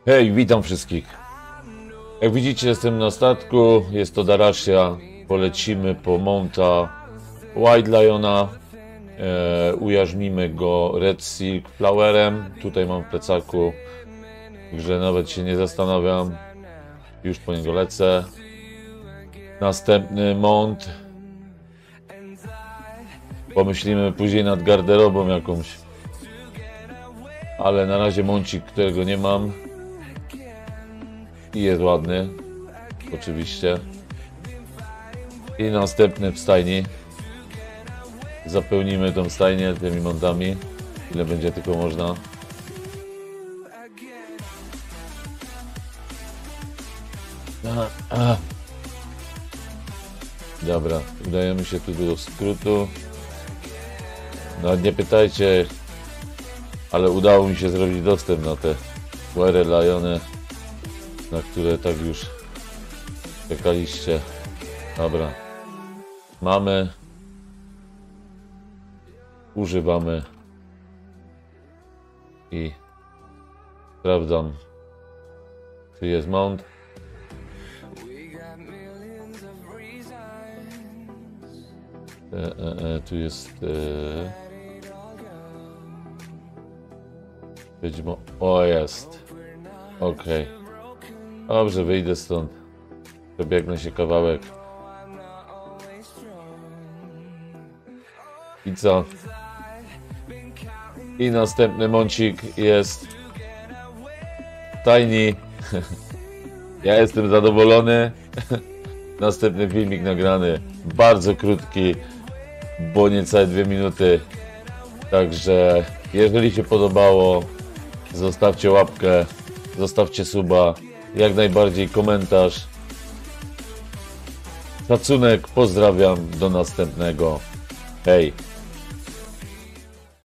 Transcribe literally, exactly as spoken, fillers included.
Hej, witam wszystkich. Jak widzicie, jestem na statku, jest to Darasia. Polecimy po Mounta White Liona. E, ujarzmimy go Red Silk Flowerem. Tutaj mam w plecaku, że nawet się nie zastanawiam. Już po niego lecę. Następny Mount. Pomyślimy później nad garderobą jakąś. Ale na razie Moncik, którego nie mam. I jest ładny. Oczywiście. I następny w stajni. Zapełnimy tą stajnię tymi montami. Ile będzie tylko można. A, a. Dobra, udajemy się tu do skrótu. No nie pytajcie, ale udało mi się zrobić dostęp na te White Liony, na które tak już czekaliście. Dobra, mamy, używamy i sprawdzam, czy jest mount. E, e, e, tu jest e... być mo... O, jest. Okej. Okay. Dobrze, wyjdę stąd. Przebiegnę się kawałek. I co? I następny mącik jest Tiny. Ja jestem zadowolony. Następny filmik nagrany. Bardzo krótki, bo niecałe dwie minuty. Także jeżeli się podobało, zostawcie łapkę, zostawcie suba, jak najbardziej komentarz. Szacunek, pozdrawiam, do następnego. Hej!